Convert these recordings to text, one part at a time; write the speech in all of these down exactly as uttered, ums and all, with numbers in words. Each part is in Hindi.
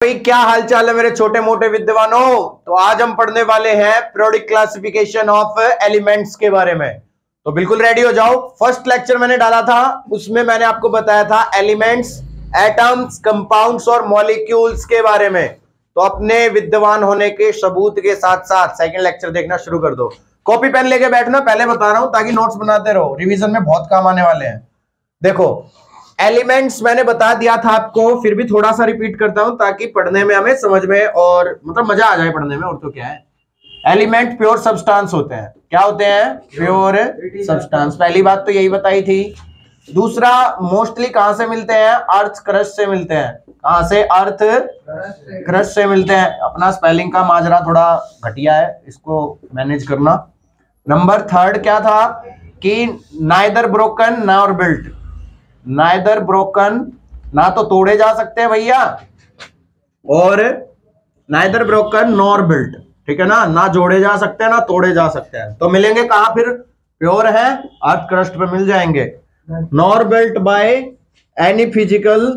भाई क्या हालचाल है मेरे छोटे मोटे विद्वानों। तो आज हम पढ़ने वाले हैं पीरियोडिक क्लासिफिकेशन ऑफ एलिमेंट्स के बारे में। तो बिल्कुल रेडी हो जाओ। फर्स्ट लेक्चर मैंने डाला था, उसमें मैंने आपको बताया था एलिमेंट्स, एटम्स, कंपाउंड्स और मॉलिक्यूल्स के बारे में। तो अपने विद्वान होने के सबूत के साथ साथ सेकंड लेक्चर देखना शुरू कर दो। कॉपी पेन लेके बैठना, पहले बता रहा हूं ताकि नोट्स बनाते रहो, रिवीजन में बहुत काम आने वाले हैं। देखो एलिमेंट्स मैंने बता दिया था आपको, फिर भी थोड़ा सा रिपीट करता हूं ताकि पढ़ने में हमें समझ में और मतलब मजा आ जाए पढ़ने में। और तो क्या है, एलिमेंट प्योर सब्सटेंस होते हैं। क्या होते हैं? Pure substance. पहली बात तो यही बताई थी। दूसरा, मोस्टली कहां से मिलते हैं? अर्थ क्रस्ट से मिलते हैं। कहां से? अर्थ क्रस्ट से मिलते हैं। अपना स्पेलिंग का माजरा थोड़ा घटिया है, इसको मैनेज करना। नंबर थर्ड क्या था कि neither broken nor built. Neither broken, ना तो तोड़े जा सकते हैं भैया, और नाइदर ब्रोकन नॉर बिल्ट, ठीक है ना, ना जोड़े जा सकते हैं ना तोड़े जा सकते हैं। तो मिलेंगे कहां फिर? प्योर है, अर्थ क्रस्ट पे मिल जाएंगे। Nor built by any physical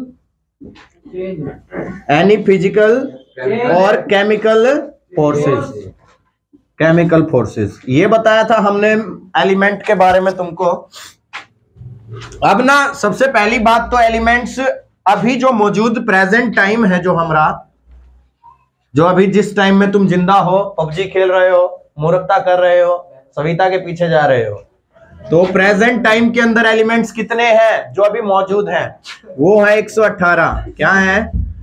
any physical और केमिकल फोर्सेस। केमिकल फोर्सेस ये बताया था हमने एलिमेंट के बारे में तुमको। अब ना सबसे पहली बात तो एलिमेंट्स अभी जो मौजूद प्रेजेंट टाइम है, जो हमारा जो अभी जिस टाइम में तुम जिंदा हो, पबजी खेल रहे हो, मूर्खता कर रहे हो, सविता के पीछे जा रहे हो, तो प्रेजेंट टाइम के अंदर एलिमेंट्स कितने हैं जो अभी मौजूद हैं? वो है एक सौ अठारह। क्या है?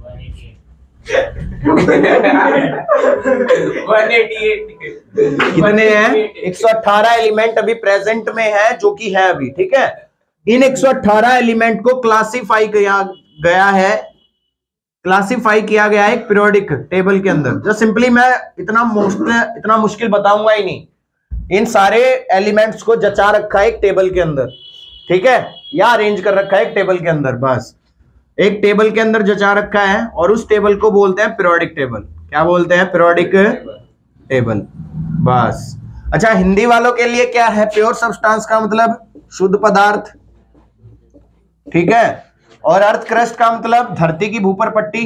कितने हैं? एक सौ अठारह एलिमेंट अभी प्रेजेंट में है, जो कि है अभी, ठीक है। इन एक सौ अठारह एलिमेंट को क्लासिफाई किया गया है क्लासिफाई किया गया है एक पीरियोडिक टेबल के अंदर। जो सिंपली मैं इतना मुश्किल इतना मुश्किल बताऊंगा ही नहीं, इन सारे एलिमेंट्स को जचा रखा है एक टेबल के अंदर, ठीक है, या अरेंज कर रखा है एक टेबल के अंदर। बस एक टेबल के अंदर जचा रखा है और उस टेबल को बोलते हैं पीरियोडिक टेबल। क्या बोलते हैं? Periodic table. बस। अच्छा, हिंदी वालों के लिए क्या है? प्योर सब्सटेंस का मतलब शुद्ध पदार्थ, ठीक है। और अर्थ क्रस्ट का मतलब धरती की भूपर पट्टी।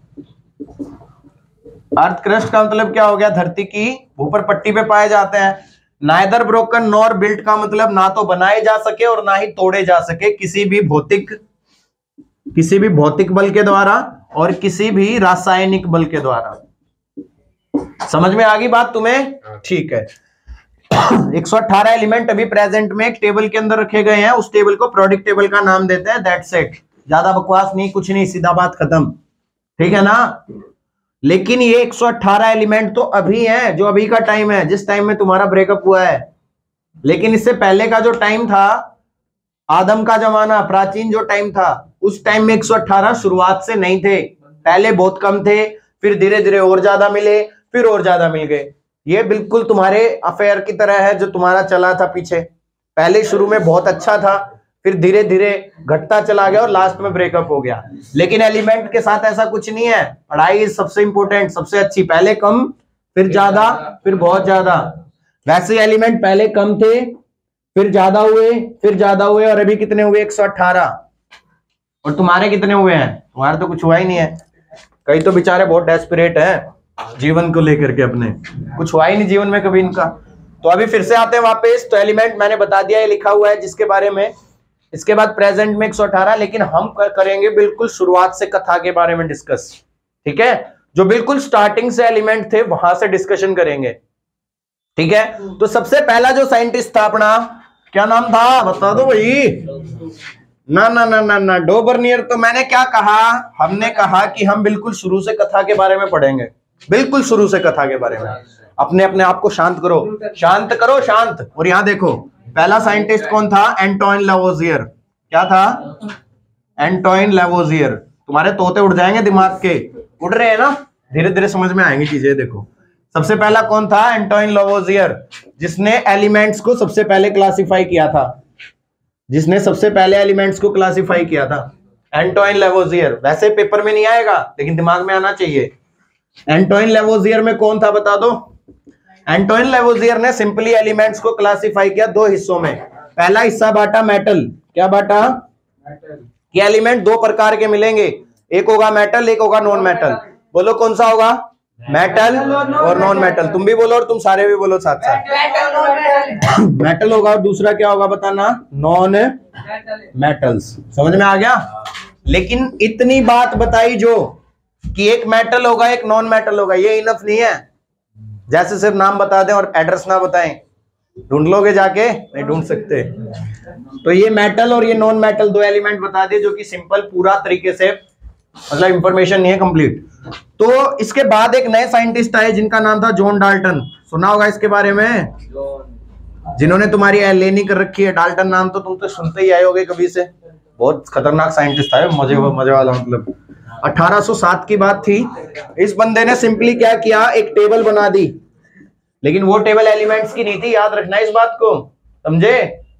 अर्थ क्रस्ट का मतलब क्या हो गया? धरती की भूपर पट्टी पे पाए जाते हैं। नाइदर ब्रोकन नॉर बिल्ट का मतलब ना तो बनाए जा सके और ना ही तोड़े जा सके किसी भी भौतिक किसी भी भौतिक बल के द्वारा और किसी भी रासायनिक बल के द्वारा। समझ में आ गई बात तुम्हें? ठीक है। एक सौ अठारह एलिमेंट अभी प्रेजेंट में एक टेबल के अंदर रखे गए हैं। उस टेबल को पीरियोडिक टेबल का नाम देते हैं। That's it. ज्यादा बकवास नहीं, कुछ नहीं, सीधा बात खत्म, ठीक है ना। लेकिन ये एक सौ अठारह एलिमेंट तो अभी है, जो अभी का टाइम है, जिस टाइम में तुम्हारा ब्रेकअप हुआ है। लेकिन इससे पहले का जो टाइम था, आदम का जमाना, प्राचीन जो टाइम था, उस टाइम में एक सौ अठारह शुरुआत से नहीं थे। पहले बहुत कम थे, फिर धीरे धीरे और ज्यादा मिले, फिर और ज्यादा मिल गए। ये बिल्कुल तुम्हारे अफेयर की तरह है जो तुम्हारा चला था पीछे। पहले शुरू में बहुत अच्छा था, फिर धीरे धीरे घटता चला गया और लास्ट में ब्रेकअप हो गया। लेकिन एलिमेंट के साथ ऐसा कुछ नहीं है। पढ़ाई सबसे इंपॉर्टेंट, सबसे अच्छी। पहले कम, फिर ज्यादा, फिर बहुत ज्यादा। वैसे एलिमेंट पहले कम थे, फिर ज्यादा हुए, फिर ज्यादा हुए, और अभी कितने हुए? एक सौ अठारह। और तुम्हारे कितने हुए हैं? तुम्हारे तो कुछ हुआ ही नहीं है। कई तो बेचारे बहुत डेस्परेट हैं जीवन को लेकर के, अपने कुछ हुआ ही नहीं जीवन में कभी इनका। तो अभी फिर से आते हैं वापस। तो एलिमेंट मैंने बता दिया, ये लिखा हुआ है जिसके बारे में। इसके बाद प्रेजेंट में एक सौ अठारह, लेकिन हम करेंगे बिल्कुल शुरुआत से कथा के बारे में डिस्कस, ठीक है। जो बिल्कुल स्टार्टिंग से एलिमेंट थे वहां से डिस्कशन करेंगे, ठीक है। तो सबसे पहला जो साइंटिस्ट था अपना, क्या नाम था? बता दो भाई। ना ना ना ना ना डोबर्नियर। तो मैंने क्या कहा? हमने कहा कि हम बिल्कुल शुरू से कथा के बारे में पढ़ेंगे, बिल्कुल शुरू से कथा के बारे में। अपने अपने आप को शांत करो, शांत करो, शांत। और यहां देखो, पहला साइंटिस्ट कौन था? Antoine Lavoisier. क्या था? Antoine Lavoisier. तुम्हारे तोते उड़ जाएंगे दिमाग के, उड़ रहे हैं ना, धीरे धीरे समझ में आएंगी चीजें। देखो सबसे पहला कौन था? एंटोइन लावोजियर, जिसने एलिमेंट्स को सबसे पहले क्लासिफाई किया था जिसने सबसे पहले एलिमेंट्स को क्लासिफाई किया था एंटोइन लावोजियर। वैसे पेपर में नहीं आएगा, लेकिन दिमाग में आना चाहिए। एंटोइन लावोजियर में कौन था बता दो? एंटोइन लावोजियर ने सिंपली एलिमेंट्स को क्लासिफाई किया दो हिस्सों में। पहला हिस्सा बांटा मेटल। क्या बांटा? मेटल। कि एलिमेंट दो प्रकार के मिलेंगे, एक होगा मेटल, एक होगा नॉन मेटल। बोलो कौन सा होगा? मेटल और नॉन मेटल। तुम भी बोलो और तुम सारे भी बोलो साथ साथ। मेटल होगा और दूसरा क्या होगा बताना? Non metals. समझ में आ गया? लेकिन इतनी बात बताई जो कि एक मेटल होगा एक नॉन मेटल होगा, ये इनफ नहीं है। जैसे सिर्फ नाम बता दें और एड्रेस ना बताएं, ढूंढ लोगे जाके? नहीं ढूंढ सकते। तो ये मेटल और ये नॉन मेटल दो एलिमेंट बता दिए, जो कि सिंपल पूरा तरीके से मतलब इंफॉर्मेशन नहीं है कंप्लीट। तो इसके बाद एक नए साइंटिस्ट आए जिनका नाम था जॉन डाल्टन। सुना होगा इसके बारे में? जिन्होंने तुम्हारी एलेनी कर रखी है। डाल्टन नाम तो तुम तो सुनते ही आए होगे कभी से। बहुत खतरनाक साइंटिस्ट था, मजे मजे वाला। मतलब अठारह सौ सात की बात थी। इस बंदे ने सिंपली क्या किया, एक टेबल बना दी। लेकिन वो टेबल एलिमेंट्स की नहीं थी, याद रखना इस बात को, समझे?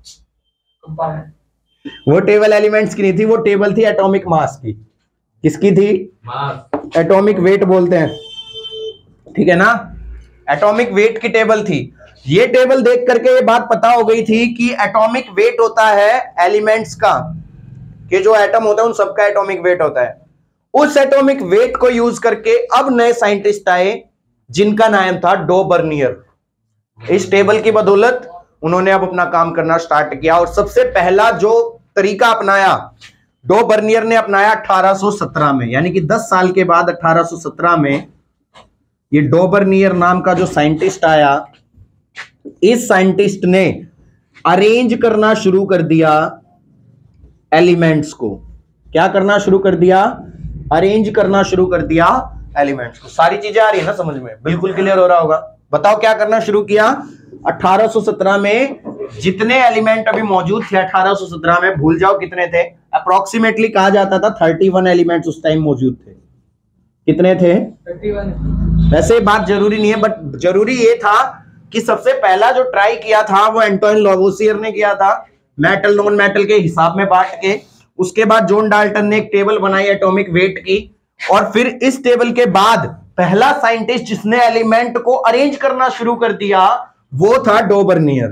वो टेबल एलिमेंट्स की नहीं थी, वो टेबल थी एटॉमिक मास की। किसकी थी? एटॉमिक वेट बोलते हैं, ठीक है ना? एटॉमिक वेट की टेबल थी। ये टेबल देख करके ये बात पता हो गई थी कि एटॉमिक वेट होता है एलिमेंट्स का, कि जो एटम होता है उन सबका एटॉमिक वेट होता है। उस एटॉमिक वेट को यूज करके अब नए साइंटिस्ट आए जिनका नाम था डो बर्नियर। इस टेबल की बदौलत उन्होंने अब अपना काम करना स्टार्ट किया। और सबसे पहला जो तरीका अपनाया डो बर्नियर ने अपनाया अठारह सौ सत्रह में, यानी कि दस साल के बाद अठारह सौ सत्रह में ये डो बर्नियर नाम का जो साइंटिस्ट आया, इस साइंटिस्ट ने अरेंज करना शुरू कर दिया एलिमेंट्स को। क्या करना शुरू कर दिया? अरेंज करना शुरू कर दिया एलिमेंट्स को। सारी चीजें आ रही है ना समझ में? बिल्कुल क्लियर हो रहा होगा। बताओ क्या करना शुरू किया? अठारह सौ सत्रह में जितने एलिमेंट अभी मौजूद थे अठारह सौ सत्रह में, भूल जाओ कितने थे, अप्रोक्सीमेटली कहा जाता था इकतीस एलिमेंट्स उस टाइम मौजूद थे। कितने थे? इकतीस। वैसे बात जरूरी नहीं है, बट जरूरी ये था कि सबसे पहला जो ट्राई किया था वो एंटोइन लावोसियर ने किया था, मेटल नॉन मेटल के हिसाब में बांट के। उसके बाद जॉन डाल्टन ने एक टेबल बनाई एटॉमिक वेट की, और फिर इस टेबल के बाद पहला साइंटिस्ट जिसने एलिमेंट को अरेंज करना शुरू कर दिया वो था डो बर्नियर।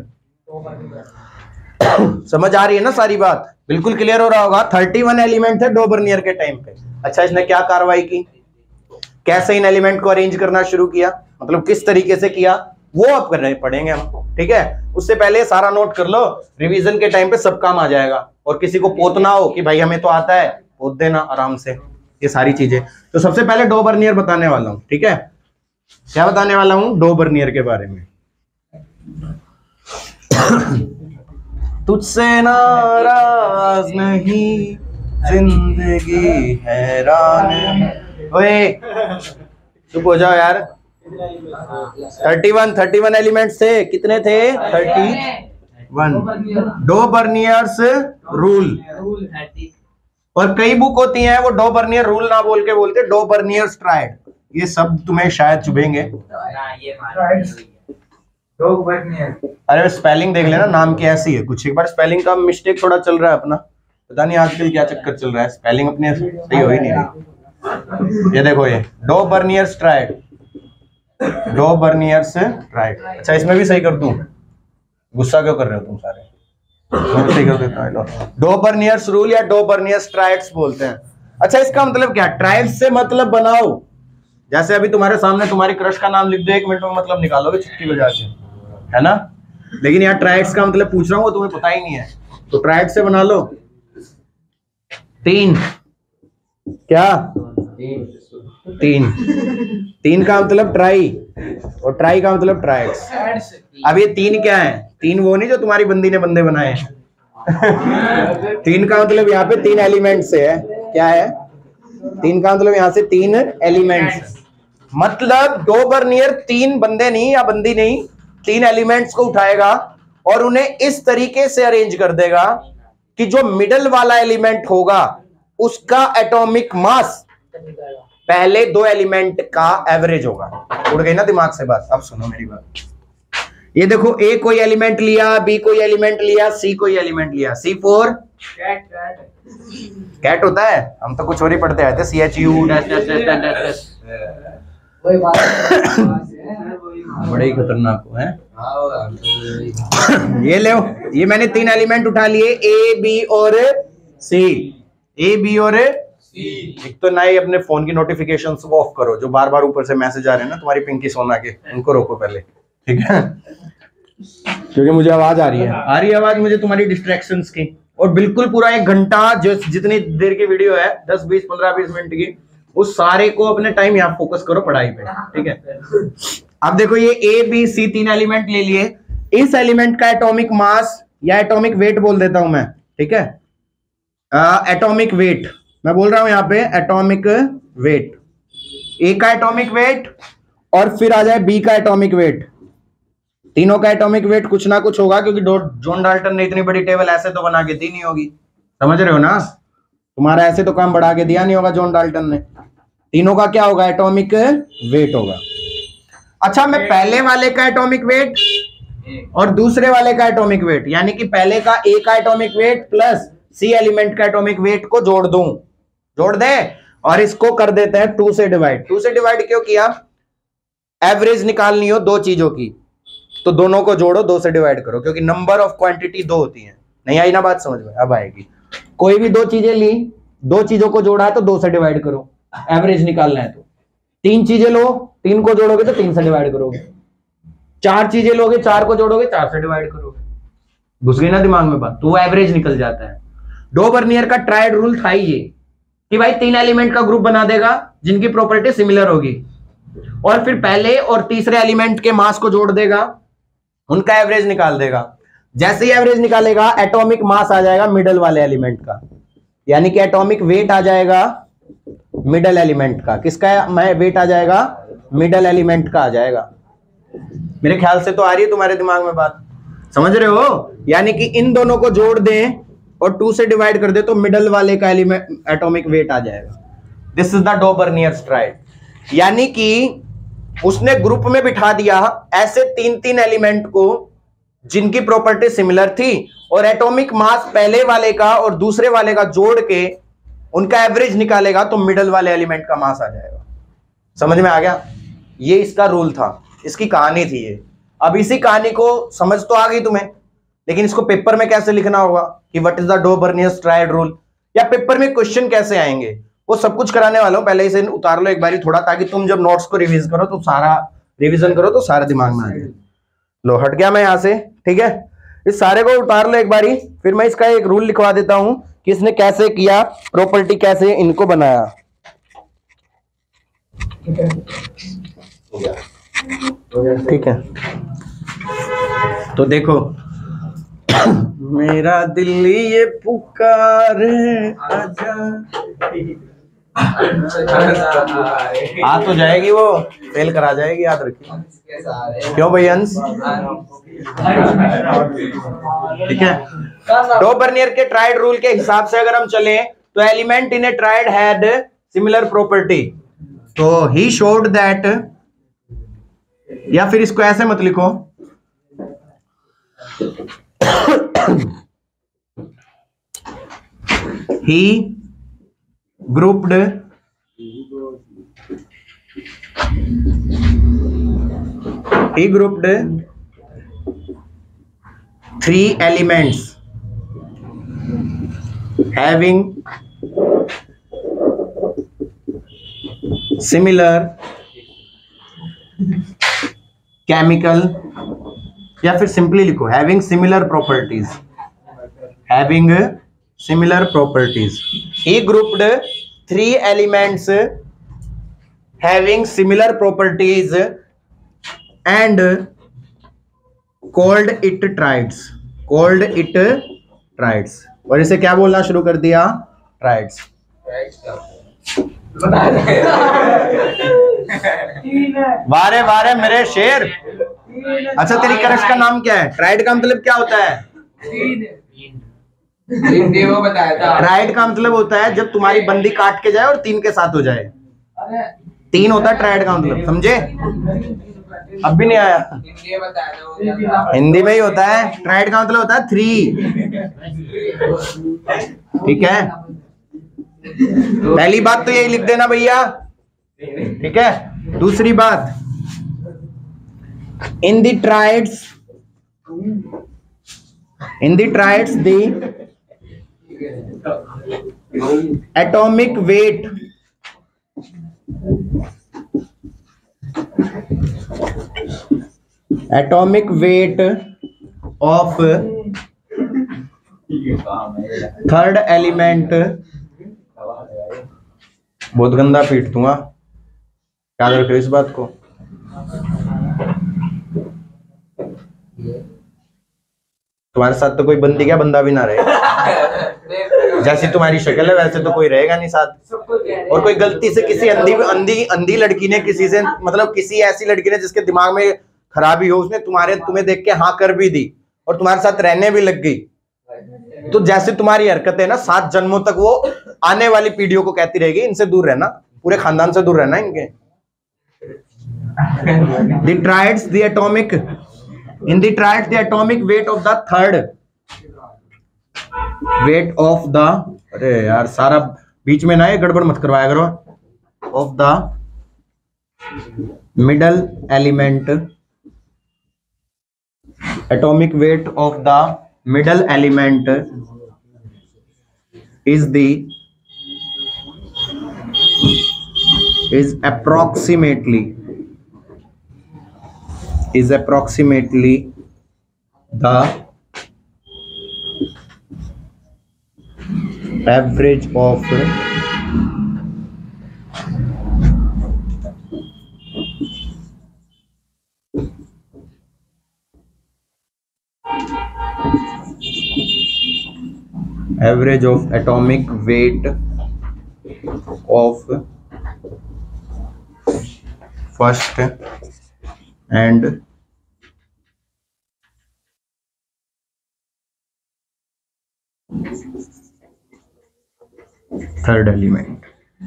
समझ आ रही है ना सारी बात? बिल्कुल क्लियर हो रहा होगा। इकतीस एलिमेंट थे डो बर्नियर के टाइम पे। अच्छा, इसने क्या कार्रवाई की, कैसे इन एलिमेंट को अरेंज करना शुरू किया, मतलब किस तरीके से किया, वो अब कर रहे पढ़ेंगे हम, ठीक है? उससे पहले सारा नोट कर लो, रिवीजन के टाइम पे सब काम आ जाएगा। और किसी को पोत ना हो कि भाई हमें तो आता है, पोत देना आराम से ये सारी चीजें। तो सबसे पहले डो बर्नियर बताने वाला हूं, ठीक है? क्या बताने वाला हूं? डो बर्नियर के बारे में। तुझसे नाराज नहीं जिंदगी हैरान। ओए चुप हो जाओ यार। इकतीस इकतीस एलिमेंट्स थे। कितने थे? इकतीस। Dobereiner's rule. और कई बुक होती हैं वो डो बर्नियर रूल ना बोल के बोलते डो बर्नियर्स ट्राइड। ये सब तुम्हें शायद चुभेंगे। अरे स्पेलिंग देख लेना, नाम की ऐसी है कुछ। एक बार स्पेलिंग का मिस्टेक थोड़ा चल रहा है अपना, पता नहीं आजकल क्या चक्कर चल रहा है, स्पेलिंग अपने सही हो ही नहीं रही। ये देखो, ये Dobereiner's triad, Dobereiner's triad. अच्छा, इसमें भी सही कर दूं? गुस्सा क्यों कर रहे हो तुम सारे? सही कर देता हूं। डो बर्नियर्स रूल या डो बर्नियर्स ट्राइड्स बोलते हैं। अच्छा, इसका मतलब क्या? ट्राइड्स से मतलब बनाओ। जैसे अभी तुम्हारे सामने तुम्हारी क्रश का नाम लिख दो, एक मिनट में मतलब निकालोगे चुटकी बजा के, है ना? लेकिन यहाँ ट्राइड्स का मतलब पूछ रहा हूँ, वो तुम्हें पता ही नहीं है, तो ट्राइड से बना लो। तीन क्या? तीन तीन का मतलब ट्राई, और ट्राई का मतलब ट्राइड्स। अब ये तीन क्या है? तीन वो नहीं जो तुम्हारी बंदी ने बंदे बनाए। तीन का मतलब यहाँ पे तीन एलिमेंट से है। क्या है? तीन का मतलब यहाँ से तीन एलिमेंट्स। मतलब डो बर्नियर तीन बंदे नहीं या बंदी नहीं, तीन एलिमेंट्स को उठाएगा और उन्हें इस तरीके से अरेंज कर देगा कि जो मिडल वाला एलिमेंट होगा उसका एटॉमिक मास पहले दो एलिमेंट का एवरेज होगा। उड़ गई ना दिमाग से बात? अब सुनो मेरी बात। ये देखो, ए कोई एलिमेंट लिया, बी कोई एलिमेंट लिया, सी कोई एलिमेंट लिया। सी फोर कैट कैट होता है। हम तो कुछ और ही पढ़ते आए थे, C H U dash dash dash dash dash. बड़े ही खतरनाक हो हैं। ये ले, ये मैंने तीन एलिमेंट उठा लिए, ए बी और सी। ए बी और एक तो ना ही अपने फोन की नोटिफिकेशंस को ऑफ करो, जो बार बार ऊपर से मैसेज आ रहे हैं ना तुम्हारी पिंकी सोना के, उनको रोको पहले, ठीक है? क्योंकि मुझे आवाज आ रही है, आ रही है आवाज मुझे तुम्हारी डिस्ट्रैक्शंस की। और बिल्कुल पूरा एक घंटा जो जितनी देर की वीडियो है, दस बीस पंद्रह बीस मिनट की, उस सारे को अपने टाइम यहाँ फोकस करो पढ़ाई पे, ठीक है? अब देखो ये ए बी सी तीन एलिमेंट ले लिए, इस एलिमेंट का एटॉमिक मास या एटॉमिक वेट बोल देता हूं मैं, ठीक है? एटॉमिक वेट मैं बोल रहा हूं यहां पे, एटॉमिक वेट, ए का एटॉमिक वेट और फिर आ जाए बी का एटॉमिक वेट। तीनों का एटॉमिक वेट कुछ ना कुछ होगा, क्योंकि जॉन डाल्टन ने इतनी बड़ी टेबल ऐसे तो बना के दी नहीं होगी, समझ रहे हो ना? तुम्हारा ऐसे तो काम बढ़ा के दिया नहीं होगा जॉन डाल्टन ने। तीनों का क्या होगा? एटॉमिक वेट होगा। अच्छा, मैं पहले वाले का एटॉमिक वेट और दूसरे वाले का एटॉमिक वेट, यानी कि पहले का ए का atomic weight plus C element का एटॉमिक वेट को जोड़ दूं, जोड़ दे, और इसको कर देते हैं टू से डिवाइड। टू से डिवाइड क्यों किया? एवरेज निकालनी हो दो चीजों की तो दोनों को जोड़ो, दो से डिवाइड करो, क्योंकि नंबर ऑफ क्वांटिटी दो होती है। नहीं आई ना बात समझ में? अब आएगी। कोई भी दो चीजें ली, दो चीजों को जोड़ा है तो दो से डिवाइड करो, एवरेज निकालना है तो। तीन चीजें लो, तीन को जोड़ोगे तो तीन से डिवाइड करोगे। चार चीजें लोगे, चार को जोड़ोगे, चार से डिवाइड करोगे। घुस गई ना दिमाग में बात? तो वो एवरेज निकल जाता है। डो बर्नियर का ट्रायड रूल था ये कि भाई तीन एलिमेंट का ग्रुप बना देगा जिनकी प्रॉपर्टी सिमिलर होगी, और फिर पहले और तीसरे एलिमेंट के मास को जोड़ देगा, उनका एवरेज निकाल देगा। जैसे ही एवरेज निकालेगा एटॉमिक मास आ जाएगा मिडल वाले एलिमेंट का, यानी कि एटॉमिक वेट आ जाएगा मिडल एलिमेंट का। किसका मैं वेट आ जाएगा? मिडल एलिमेंट का आ जाएगा। मेरे ख्याल से तो आ रही है तुम्हारे दिमाग में बात, समझ रहे हो? यानी कि इन दोनों को जोड़ दें और टू से डिवाइड कर दे तो मिडल वाले का एलिमेंट एटॉमिक वेट आ जाएगा। This is the Dobereiner triad. यानी कि उसने ग्रुप में बिठा दिया ऐसे तीन तीन एलिमेंट को जिनकी प्रॉपर्टी सिमिलर थी, और एटॉमिक मास पहले वाले का और दूसरे वाले का जोड़ के उनका एवरेज निकालेगा तो मिडल वाले एलिमेंट का मास आ जाएगा। समझ में आ गया? ये इसका रूल था, इसकी कहानी थी ये। अब इसी कहानी को समझ तो आ गई तुम्हें, लेकिन इसको पेपर में कैसे लिखना होगा कि what is the Dobereiner triad rule, या पेपर में क्वेश्चन कैसे आएंगे, वो सब कुछ कराने वाला हूं। पहले इसे उतार लो एक बारी थोड़ा, ताकि तुम जब नोट्स को रिवीज करो तो सारा रिवीजन करो तो सारा दिमाग में आ जाए। लो, हट गया मैं यहां से, ठीक है? इस सारे को उतार लो एक बारी, फिर मैं इसका एक रूल लिखवा देता हूं कि इसने कैसे किया, प्रॉपर्टी कैसे इनको बनाया। ठीक है, तो देखो मेरा दिल ये पुकारे आजा, आ तो जाएगी वो, फेल करा जाएगी, याद रखिए। क्यों भाई अंश? ठीक है, डो बर्नियर के ट्रायड रूल के हिसाब से अगर हम चलें तो element in a triad had similar property, तो ही शोड दैट, या फिर इसको ऐसे मत लिखो, he grouped he grouped three elements having similar chemical, या फिर सिंपली लिखो having similar properties, having similar properties. He grouped three elements having similar properties and called it triads, called it triads, और इसे क्या बोलना शुरू कर दिया? ट्राइड्स। वारे वारे मेरे शेर। अच्छा, तेरी क्रश का नाम क्या है? ट्राइड का मतलब क्या होता है? वो बताया था। ट्राइड का मतलब होता है जब तुम्हारी बंदी काट के जाए और तीन के साथ हो जाए, तीन होता है ट्राइड का मतलब, समझे? अब भी नहीं आया? हिंदी में ही होता है। ट्राइड का मतलब होता है थ्री, ठीक है? पहली बात तो यही लिख देना भैया, ठीक है? दूसरी बात, in the triads, in the triads the atomic weight atomic weight of third element, बहुत गंदा पीट दूंगा, याद रखो इस बात को। तुम्हारे साथ तो कोई बंदी क्या बंदा भी ना रहे, जैसी तुम्हारी शक्ल है वैसे तो कोई रहेगा नहीं साथ। और कोई गलती से किसी अंधी अंधी अंधी लड़की ने किसी से, मतलब किसी ऐसी लड़की ने जिसके दिमाग में खराबी हो, उसने तुम्हारे तुम्हें देख के हाँ कर भी दी और तुम्हारे साथ रहने भी लग गई, तो जैसे तुम्हारी हरकत है ना, सात जन्मों तक वो आने वाली पीढ़ियों को कहती रहेगी इनसे दूर रहना, पूरे खानदान से दूर रहना इनके। The triads, the atomic, in the triads, the atomic weight of the third, weight of the, अरे यार सारा बीच में ना ये गड़बड़ मत करवाया करो, of the middle element, atomic weight of the middle element is the is approximately is approximately the average of average of atomic weight of first and third element.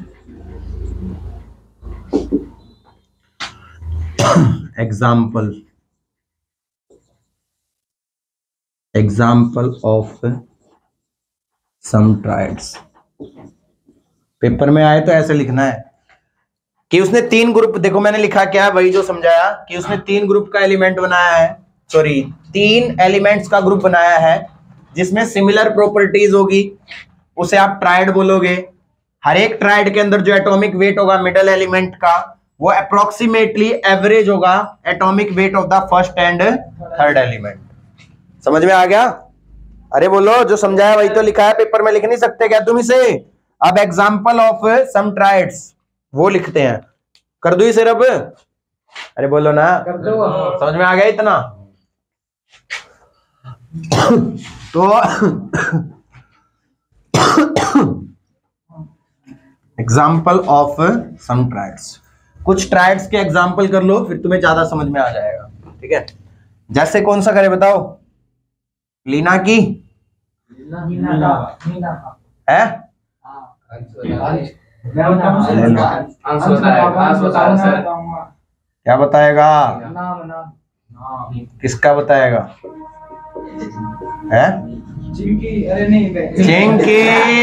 Example example of some triads. Paper में आए तो ऐसे लिखना है कि उसने तीन ग्रुप, देखो मैंने लिखा क्या, वही जो समझाया कि उसने तीन ग्रुप का एलिमेंट बनाया है, सॉरी तीन एलिमेंट्स का ग्रुप बनाया है जिसमें सिमिलर प्रॉपर्टीज होगी, उसे आप ट्रायड बोलोगे। हर एक ट्रायड के अंदर जो एटॉमिक वेट होगा मिडल एलिमेंट का, वो अप्रोक्सीमेटली एवरेज होगा atomic weight of the first and third element. समझ में आ गया? अरे बोलो, जो समझाया वही तो लिखा है, पेपर में लिख नहीं सकते क्या तुम इसे? अब एग्जाम्पल ऑफ सम ट्रायड्स वो लिखते हैं, कर दो इसे रब? अरे बोलो ना, कर दो। समझ में आ गया इतना? तो एग्जाम्पल ऑफ सम ट्रायड्स, कुछ ट्रायड्स के एग्जाम्पल कर लो, फिर तुम्हें ज्यादा समझ में आ जाएगा। ठीक है, जैसे कौन सा करे बताओ? लीना की है, क्या बताएगा? किसका बताएगा? है चिंकी।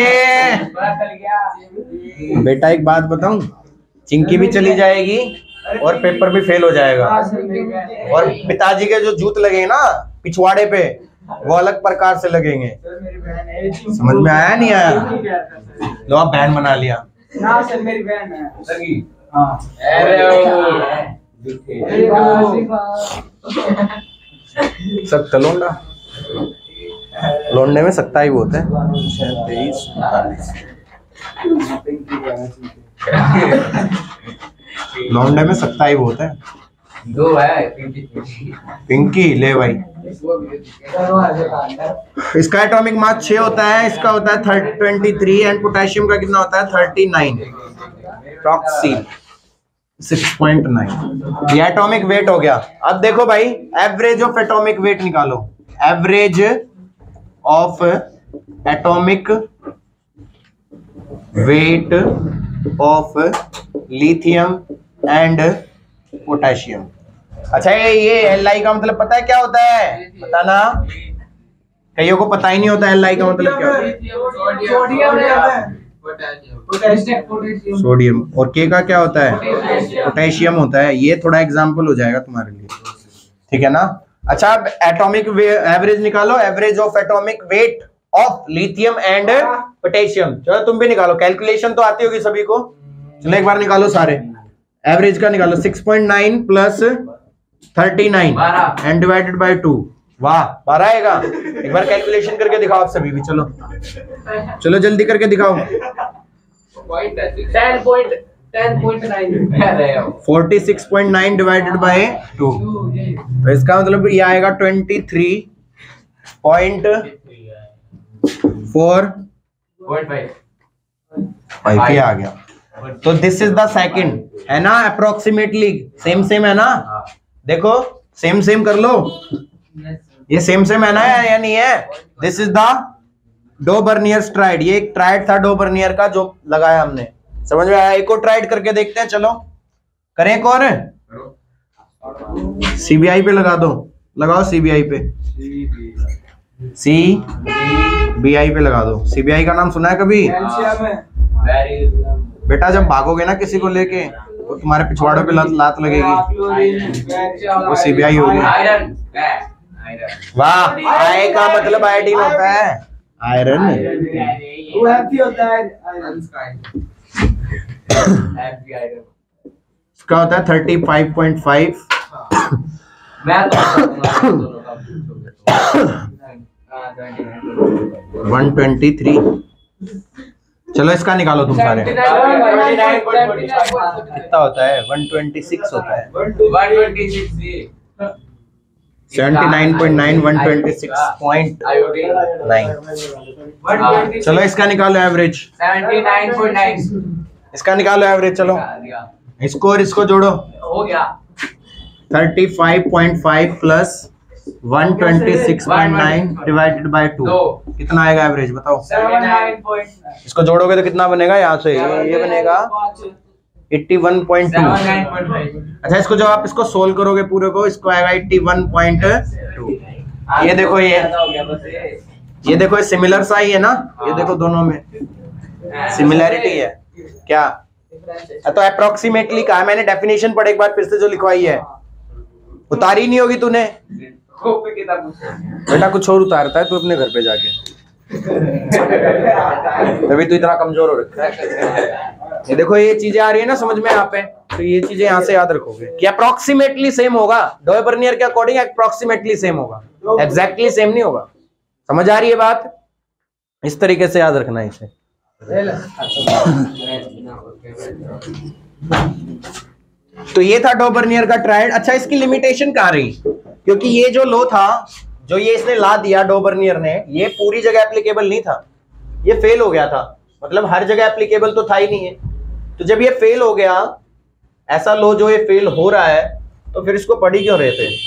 बेटा एक बात बताऊं, चिंकी भी चली जाएगी और पेपर भी फेल हो जाएगा, और पिताजी के जो जूत लगेंगे ना पिछवाड़े पे, वो अलग प्रकार से लगेंगे। समझ में आया नहीं आया? लो आप बहन बना लिया ना सर, मेरी बहन है लगी। हाँ सख्त लोंडा, लोंडे में सख्ता ही बहुत है। तेईस लौंडे में सख्ता ही बहुत है। दो है पिंकी, ले भाई। इसका एटॉमिक मास छह होता है, इसका होता है ट्वेंटी थ्री, एंड पोटेशियम का कितना होता है? Thirty nine, approx six point nine. ये एटॉमिक वेट हो गया। अब देखो भाई, एवरेज ऑफ एटॉमिक वेट निकालो। Average of atomic weight of lithium and potassium. अच्छा, ये ये एल आई का मतलब पता है क्या होता है? बताना, कईयों को पता ही नहीं होता एल आई का मतलब क्या होता है। सोडियम। और के का क्या होता है? पोटेशियम होता है। ये थोड़ा एग्जाम्पल हो जाएगा तुम्हारे लिए, ठीक है ना? अच्छा, अब एटॉमिक एवरेज निकालो। Average of atomic weight of lithium and potassium. चलो तुम भी निकालो, कैलकुलेशन तो आती होगी सभी को। चलो एक बार निकालो सारे, एवरेज का निकालो। Six point nine plus thirty nine and divided by two. वाह, बारह आएगा। एक बार कैलकुलेशन करके दिखाओ आप सभी भी। चलो चलो जल्दी करके दिखाओ। Forty six point nine divided by two, तो इसका मतलब ये आएगा twenty three point four five आ गया। तो दिस इज द सेकंड, है ना, अप्रोक्सीमेटली सेम सेम है ना। देखो सेम सेम कर लो, ये सेम सेम है ना या नहीं है। This is the Dobereiner triad, ये एक ट्राइड था डो बर्नियर का जो लगाया हमने, समझ में आया। एक और ट्राइड करके देखते हैं, चलो करें एक और। सीबीआई पे लगा दो, लगाओ सीबीआई पे, सी बी आई पे लगा दो। सीबीआई का नाम सुना है कभी? बेटा जब भागोगे ना किसी को लेके तो तुम्हारे पिछवाड़ों पे लात लात लगेगी, वो सीबीआई होगी। वाह, आई का मतलब आयोडीन होता है, आयरन इसका होता है thirty five point five. One twenty three. चलो इसका निकालो तुम सारे, कितना होता है? वन ट्वेंटी सिक्स होता है, seventy nine point nine, one twenty six point nine. चलो इसका निकालो average, seventy nine point nine. इसका निकालो एवरेज, चलो इसको और इसको जोड़ो, हो गया thirty five point five plus one twenty six point nine divided by two, कितना आएगा एवरेज बताओ? इसको जोड़ोगे तो कितना बनेगा? यहाँ से ये बनेगा इक्यासी पॉइंट टू। अच्छा इसको जब आप इसको सोल्व करोगे पूरे को, इसको आएगा इक्यासी पॉइंट टू। ये देखो, ये ये देखो, ये सिमिलर सा ही है ना, ये देखो दोनों में सिमिलैरिटी है क्या? तो अप्रोक्सीमेटली कहा मैंने, डेफिनेशन पढ़ एक बार फिर से जो लिखवाई है, उतारी नहीं होगी तूने बेटा, कुछ और उतारता है तू अपने घर पे जाके, तभी तू इतना कमजोर हो रखा है। ये देखो ये चीजें आ रही है ना समझ में यहाँ पे, तो ये चीजें यहाँ से याद रखोगे कि अप्रोक्सीमेटली सेम होगा, डॉय बर्नियर के अकॉर्डिंग अप्रोक्सीमेटली सेम होगा, एग्जैक्टली सेम नहीं होगा। समझ आ रही है बात? इस तरीके से याद रखना है इसे। तो ये था डॉ बर्नियर का ट्रायड। अच्छा इसकी लिमिटेशन कहाँ रही? क्योंकि ये जो लो था, जो ये इसने ला दिया डॉ बर्नियर ने, ये पूरी जगह एप्लीकेबल नहीं था, ये फेल हो गया था। मतलब हर जगह एप्लीकेबल तो था ही नहीं है। तो जब ये फेल हो गया, ऐसा लो जो ये फेल हो रहा है, तो फिर इसको पढ़ ही क्यों रहे थे?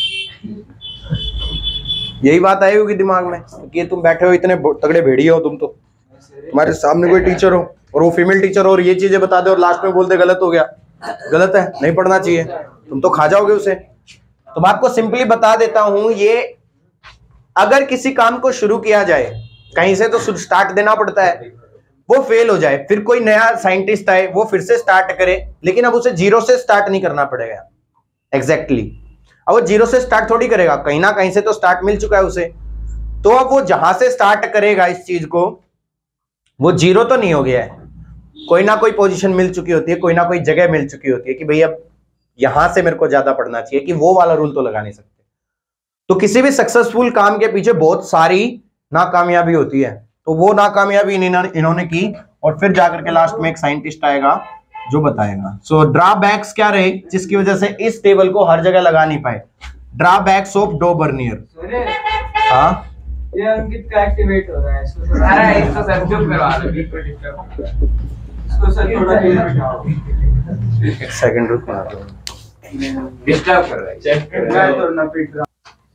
यही बात आई होगी दिमाग में कि तुम बैठे हो इतने तगड़े भेड़िए हो तुम, तो तुम्हारे सामने कोई टीचर हो और वो फीमेल टीचर हो और ये चीजें बता दे और लास्ट में बोल दे गलत हो गया, गलत है, नहीं पढ़ना चाहिए, तुम तो खा जाओगे उसे। तो मैं आपको सिंपली बता देता हूं, ये अगर किसी काम को शुरू किया जाए कहीं से तो स्टार्ट देना पड़ता है, वो फेल हो जाए, फिर कोई नया साइंटिस्ट आए वो फिर से स्टार्ट करे, लेकिन अब उसे जीरो से स्टार्ट नहीं करना पड़ेगा। Exactly exactly. अब वो जीरो से स्टार्ट थोड़ी करेगा, कहीं ना कहीं से तो स्टार्ट मिल चुका है उसे, तो अब वो जहां से स्टार्ट करेगा इस चीज को, वो जीरो तो नहीं हो गया है, कोई ना कोई पोजीशन मिल चुकी होती है, कोई ना कोई जगह मिल चुकी होती है कि भाई अब यहां से मेरे को ज्यादा पढ़ना चाहिए, कि वो वाला रूल तो लगा नहीं सकते। तो किसी भी सक्सेसफुल काम के पीछे बहुत सारी नाकामयाबी होती है, तो वो नाकामयाबी इन्होंने की और फिर जाकर के लास्ट में एक साइंटिस्ट आएगा जो बताएगा। सो ड्रॉबैक्स क्या रहे जिसकी वजह से इस टेबल को हर जगह लगा नहीं पाए? Drawbacks of Dobereiner. हाँ ये अंकित का एक्टिवेट हो रहा है, इसको थोड़ा अरे इसको सर चुप करवा दो, बीच में डिस्टर्ब, इसको सर थोड़ा क्लियर बिठाओ। एक सेकंड रुक, मैं डिस्टर्ब कर रहा है, चेक कर रहा है तो ना पीट रहा।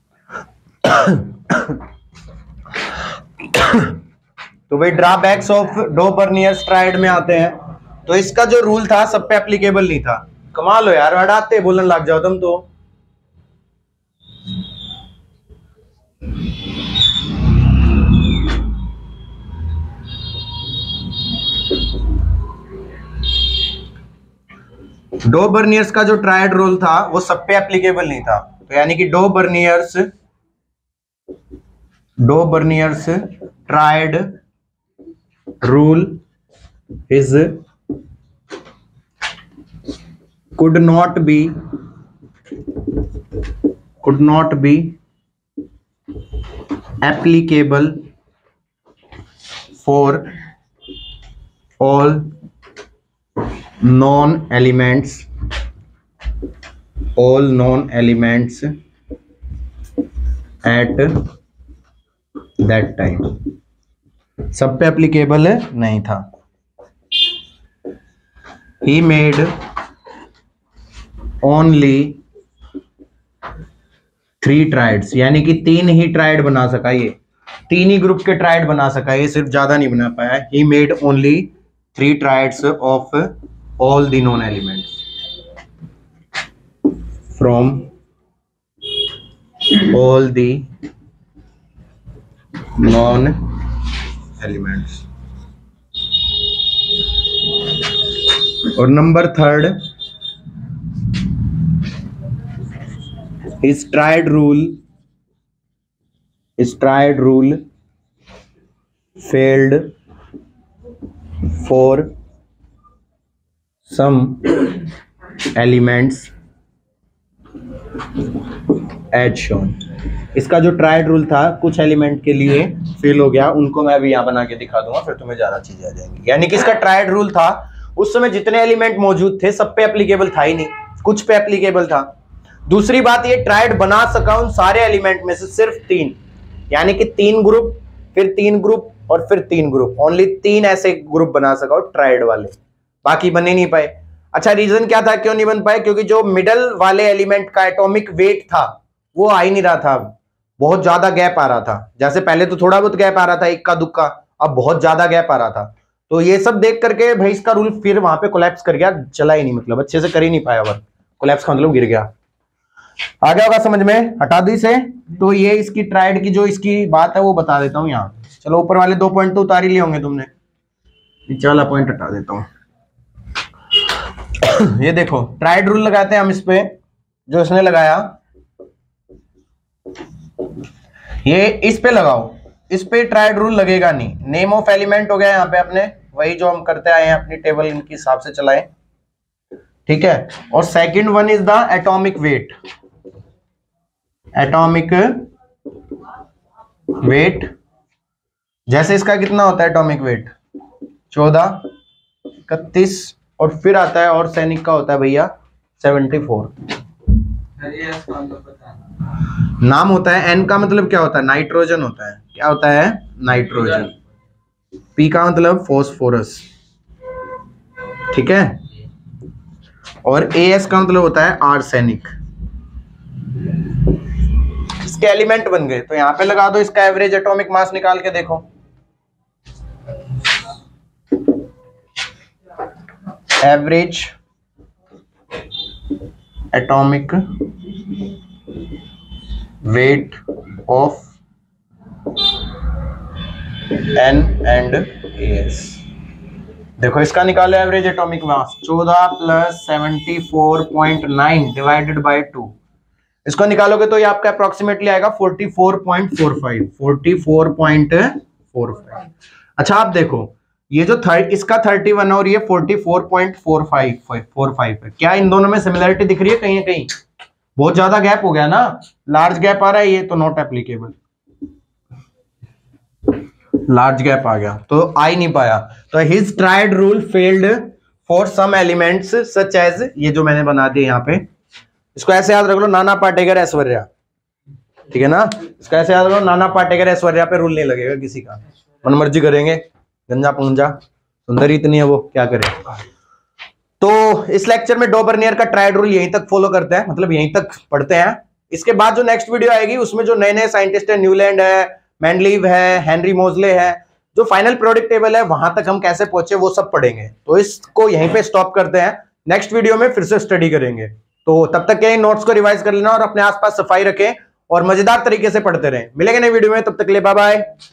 तो भाई drawbacks of Dobereiner triad में आते हैं, तो इसका जो रूल था सब पे एप्लीकेबल नहीं था। कमाल हो यार, हटाते बोलने लग जाओ तुम तो। डॉ बर्नियर्स का जो ट्रायड रूल था वो सब पे एप्लीकेबल नहीं था, तो यानी कि डॉ बर्नियर्स डॉ बर्नियर्स tried rule is could not be could not be applicable for all known elements all known elements at that time। सब पे एप्लीकेबल नहीं था। He made only three triads, यानी कि तीन ही ट्राइड बना सका, ये तीन ही ग्रुप के ट्राइड बना सका, ये सिर्फ ज्यादा नहीं बना पाया। He made only three triads of all the known elements from all the known elements। और number third, his tried rule his tried rule failed for some elements as shown। इसका जो ट्राइड रूल था कुछ एलिमेंट के लिए फेल हो गया, उनको मैं अभी यहां बना के दिखा दूंगा, फिर तुम्हें ज्यादा चीजें आ जाएंगी। यानी कि इसका ट्राइड रूल था, उस समय जितने एलिमेंट मौजूद थे सब पे एप्लीकेबल था ही नहीं, कुछ पे एप्लीकेबल था। दूसरी बात, ये ट्राइड बना सका उन सारे एलिमेंट में से सिर्फ तीन, यानी कि तीन ग्रुप, फिर तीन ग्रुप और फिर तीन ग्रुप, ओनली तीन ऐसे ग्रुप बना सका और ट्राइड वाले, बाकी बने नहीं पाए। अच्छा, रीजन क्या था क्यों नहीं बन पाए? क्योंकि जो मिडल वाले एलिमेंट का एटॉमिक वेट था वो आ ही नहीं रहा था, बहुत ज्यादा गैप आ रहा था। जैसे पहले तो थोड़ा बहुत गैप आ रहा था, इक्का दुक्का, अब बहुत ज्यादा गैप आ रहा था। तो ये सब देख करके भाई इसका रूल फिर वहां पे कोलैप्स कर गया, चला ही नहीं, मतलब अच्छे से कर ही नहीं पाया वर्क, कोलैप्स का मतलब गिर गया। आ गया होगा समझ में? हटा दी से। तो ये इसकी ट्राइड की जो इसकी बात है वो बता देता हूं यहाँ। चलो, ऊपर वाले दो पॉइंट तो उतार ही लिए होंगे तुमने, नीचे वाला पॉइंट हटा देता हूं। ये देखो, ट्राइड रूल लगाते हैं हम इस पे, जो इसने लगाया, ये इस पे लगाओ, इस पे ट्राइड रूल लगेगा नहीं। नेम ऑफ एलिमेंट हो गया यहाँ पे अपने, वही जो हम करते आए हैं, अपनी टेबल इनके हिसाब से चलाएं, ठीक है। और second one is the atomic weight, atomic weight, जैसे इसका कितना होता है एटॉमिक वेट, चौदह, इकतीस, और फिर आता है और सैनिक का होता है भैया सेवेंटी फोर। नाम होता है, एन का मतलब क्या होता है? नाइट्रोजन होता है। क्या होता है? नाइट्रोजन। पी का मतलब फॉस्फोरस, ठीक है। और ए एस का मतलब होता है आर्सेनिक। इसके एलिमेंट बन गए, तो यहां पे लगा दो इसका एवरेज एटॉमिक मास निकाल के देखो। Average atomic weight of N and S, देखो इसका निकालो एवरेज एटॉमिक मास, चौदह plus seventy four point nine divided by two, इसको निकालोगे तो ये आपका अप्रोक्सीमेटली आएगा forty four point four five, forty four point four five. अच्छा, आप देखो ये जो थर्ड इसका थर्टी वन और ये forty four point four five four five है, क्या इन दोनों में सिमिलरिटी दिख रही है? कहीं कहीं बहुत ज्यादा गैप हो गया ना, लार्ज गैप आ रहा है, ये तो नॉट एप्लीकेबल, लार्ज गैप आ गया तो आ ही नहीं पाया। तो his triad rule failed for some elements such as, ये जो मैंने बना दिया यहाँ पे, इसको ऐसे याद रख लो, नाना पाटेकर ऐश्वर्या, ठीक है ना, इसको ऐसे याद रख लो, नाना पाटेकर ऐश्वर्या पे रूल नहीं लगेगा किसी का, मन मर्जी करेंगे, गंजा पुंजा, सुंदरी इतनी है वो, क्या करे। तो इस लेक्चर में डॉबर्नियर का ट्राइड रूल यहीं तक फॉलो करते हैं, मतलब यहीं तक पढ़ते हैं। इसके बाद जो नेक्स्ट वीडियो आएगी उसमें जो नए नए साइंटिस्ट है, न्यूलैंड है, मैंडलीव है, हेनरी मोजले है, जो फाइनल प्रोडक्ट टेबल है वहां तक हम कैसे पहुंचे वो सब पढ़ेंगे। तो इसको यहीं पे स्टॉप करते हैं, नेक्स्ट वीडियो में फिर से स्टडी करेंगे। तो तब तक के नोट्स को रिवाइज कर लेना और अपने आसपास सफाई रखें और मजेदार तरीके से पढ़ते रहें। मिलेंगे नई वीडियो में, तब तक के लिए बाय बाय।